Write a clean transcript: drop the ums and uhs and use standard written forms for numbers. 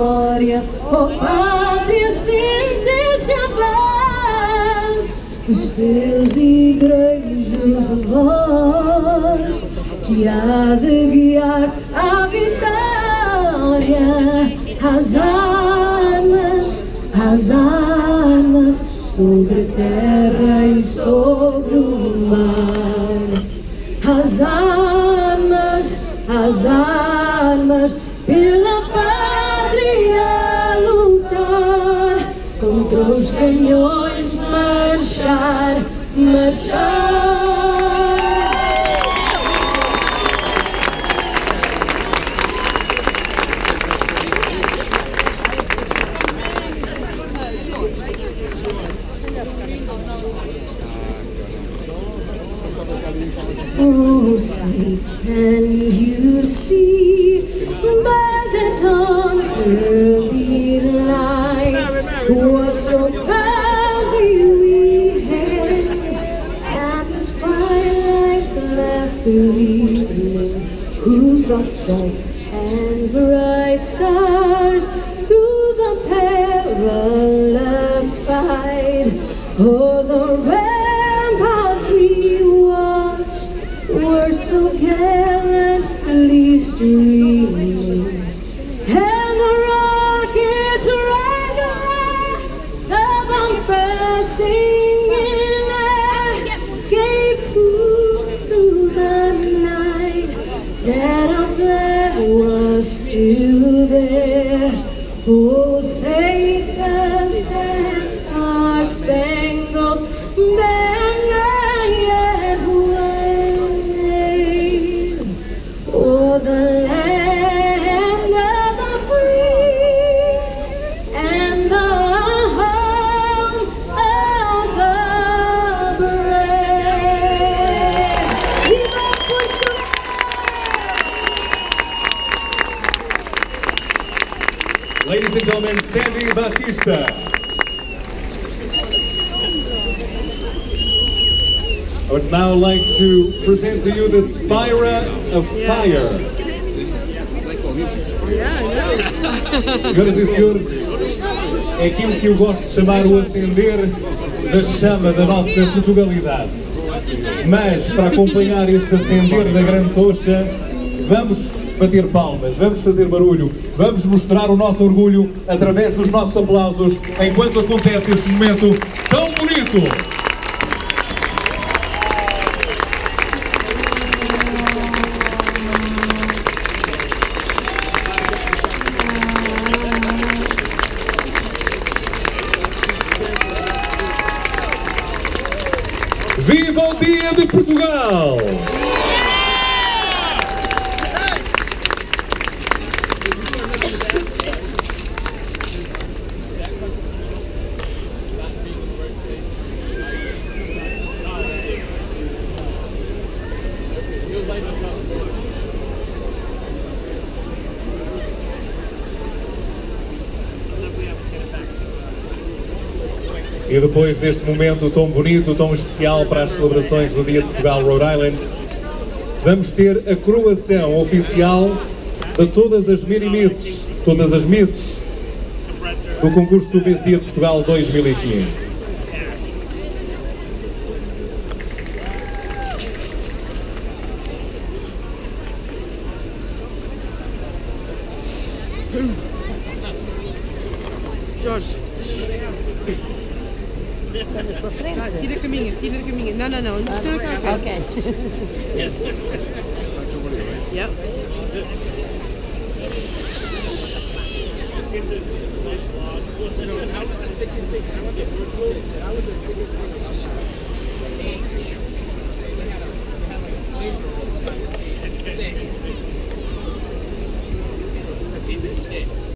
memória, ó Pátria, sente-se a voz dos teus igrejas, voz que há de guiar a vitória, as armas sobre a terra e sobre o mar, as armas pela pátria a lutar, contra os canhões marchar. Oh, say, can you see by the dawn's early light what so proudly we hailed at the twilight's last evening, whose broad stripes and bright stars through the perilous fight, oh, the ramparts we watched were so gallantly streaming, and the rockets rang away, the bombs bursting in air, gave proof through the night that our flag was still there. Oh, say does that star-spangled banner yet wave o'er the land of the free and the home of the brave? Viva Portugal! Ladies and gentlemen, Sandy Batista. I would now like to present to you the Spira of Fire. Senhoras e senhores, é aquilo que eu gosto de chamar o acender da chama da nossa Portugalidade. Mas, para acompanhar este acender da grande tocha, vamos bater palmas, vamos fazer barulho, vamos mostrar o nosso orgulho através dos nossos aplausos, enquanto acontece este momento tão bonito. Viva o Dia de Portugal! E depois deste momento tão bonito, tão especial para as celebrações do Dia de Portugal, Rhode Island, vamos ter a coroação oficial de todas as mini-misses, todas as misses do concurso do Miss Dia de Portugal 2015. Jorge. Tá, tira a caminha. Não, a senhora está ok. Yep.